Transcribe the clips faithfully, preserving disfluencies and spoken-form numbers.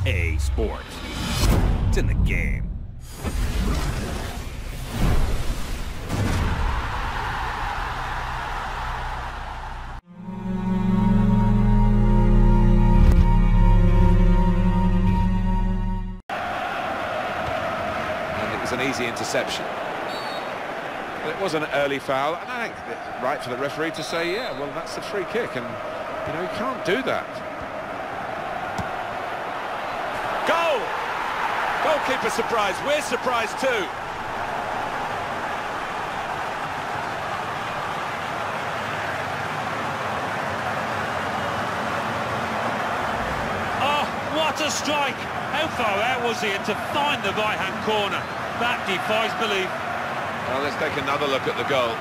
A Sports. It's in the game. And it was an easy interception. It was an early foul, and I think it's right for the referee to say, yeah, well, that's a free kick, and, you know, you can't do that. Goal! Goalkeeper surprised. We're surprised too. Oh, what a strike! How far out was he? And to find the right-hand corner, that defies belief. Well, let's take another look at the goal.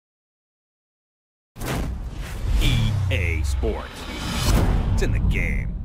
E A Sports. It's in the game.